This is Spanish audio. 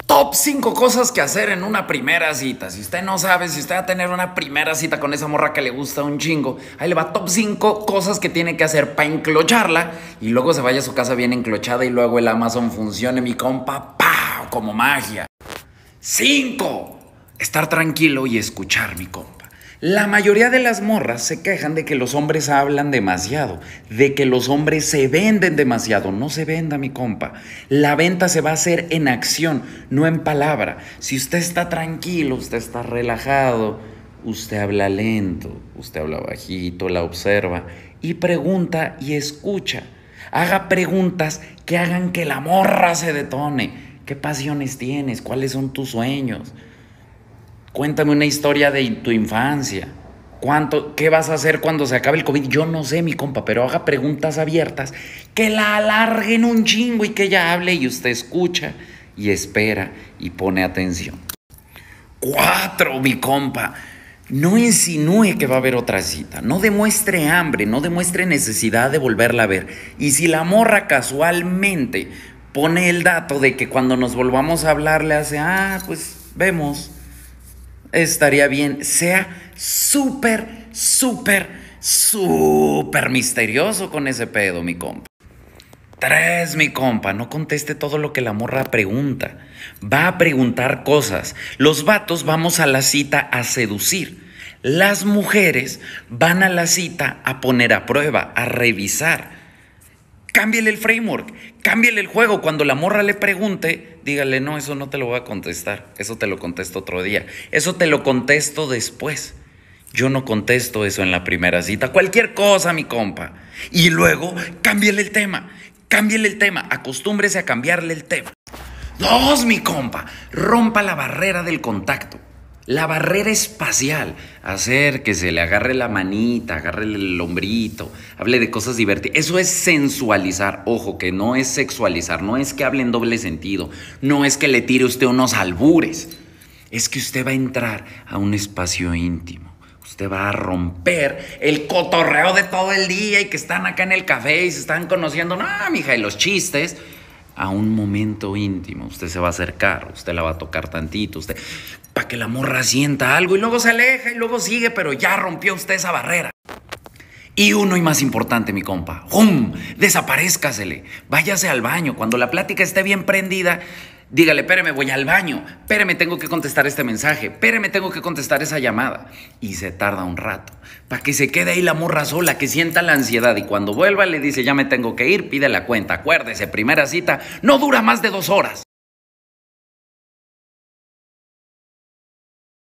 Top 5 cosas que hacer en una primera cita. Si usted no sabe, si usted va a tener una primera cita con esa morra que le gusta un chingo, ahí le va top 5 cosas que tiene que hacer para enclocharla y luego se vaya a su casa bien enclochada y luego el Amazon funcione, mi compa, ¡pau! Como magia. 5. Estar tranquilo y escuchar, mi compa. La mayoría de las morras se quejan de que los hombres hablan demasiado, de que los hombres se venden demasiado. No se venda, mi compa. La venta se va a hacer en acción, no en palabra. Si usted está tranquilo, usted está relajado, usted habla lento, usted habla bajito, la observa y pregunta y escucha. Haga preguntas que hagan que la morra se detone. ¿Qué pasiones tienes? ¿Cuáles son tus sueños? Cuéntame una historia de tu infancia. ¿Qué vas a hacer cuando se acabe el COVID? Yo no sé, mi compa, pero haga preguntas abiertas que la alarguen un chingo y que ella hable y usted escucha y espera y pone atención. 4, mi compa. No insinúe que va a haber otra cita. No demuestre hambre, no demuestre necesidad de volverla a ver. Y si la morra casualmente pone el dato de que cuando nos volvamos a hablar le hace, pues vemos, estaría bien. Sea súper misterioso con ese pedo, mi compa. 3, mi compa, no conteste todo lo que la morra pregunta. Va a preguntar cosas. Los vatos vamos a la cita a seducir. Las mujeres van a la cita a poner a prueba, a revisar. Cámbiale el framework, cámbiale el juego. Cuando la morra le pregunte, dígale, no, eso no te lo voy a contestar. Eso te lo contesto otro día. Eso te lo contesto después. Yo no contesto eso en la primera cita. Cualquier cosa, mi compa. Y luego, cámbiale el tema. Cámbiale el tema. Acostúmbrese a cambiarle el tema. 2, mi compa. Rompa la barrera del contacto. La barrera espacial. Acérquese, le agarre la manita, agarre el hombrito, hable de cosas divertidas. Eso es sensualizar. Ojo, que no es sexualizar, no es que hable en doble sentido, no es que le tire usted unos albures. Es que usted va a entrar a un espacio íntimo. Usted va a romper el cotorreo de todo el día y que están acá en el café y se están conociendo. No, mija, y los chistes. A un momento íntimo. Usted se va a acercar, usted la va a tocar tantito, para que la morra sienta algo y luego se aleja y luego sigue, pero ya rompió usted esa barrera. Y uno y más importante, mi compa, ¡hum! Desaparézcasele, váyase al baño. Cuando la plática esté bien prendida, dígale, espérame, voy al baño, espérame, tengo que contestar este mensaje, espérame, tengo que contestar esa llamada. Y se tarda un rato, para que se quede ahí la morra sola, que sienta la ansiedad. Y cuando vuelva le dice, ya me tengo que ir, pide la cuenta. Acuérdese, primera cita no dura más de 2 horas.